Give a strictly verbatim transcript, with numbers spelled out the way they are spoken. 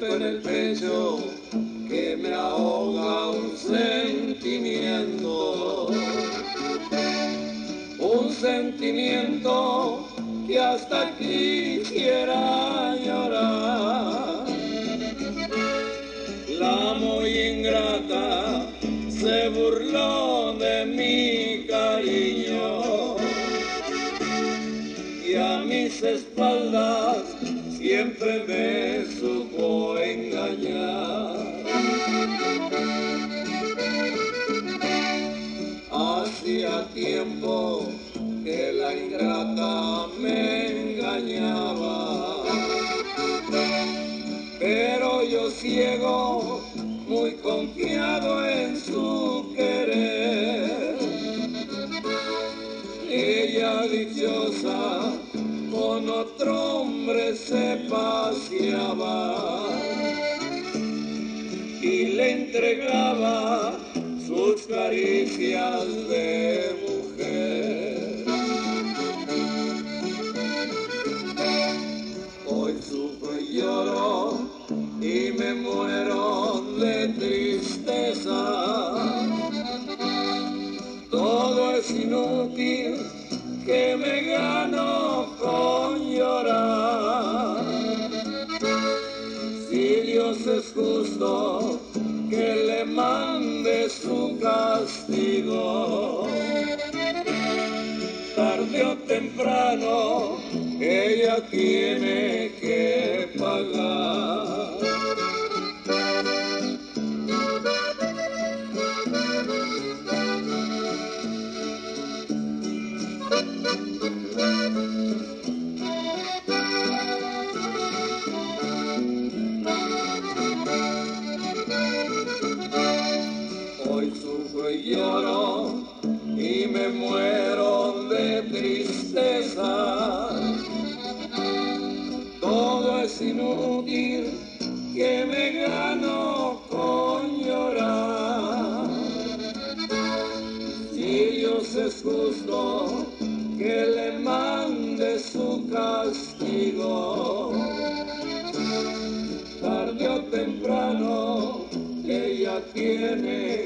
siento en el pecho que me ahoga un sentimiento, un sentimiento que hasta quisiera llorar. La muy ingrata se burló de mi cariño y a mis espaldas siempre me supo engañar. Hacía tiempo que la ingrata me engañaba, pero yo ciego, muy confiado en su querer. Ella dichosa con otro hombre se paseaba y le entregaba sus caricias de mujer. Hoy sufro y lloro y me muero de tristeza. Todo es inútil, que me gano con llorar. Si Dios es justo, que le mande su castigo. Tarde o temprano, ella tiene que pagar. Hoy sufro y lloro y me muero de tristeza. Todo es inútil, que me gano con llorar. Si Dios es justo, que le mande su castigo. Tarde o temprano, ella tiene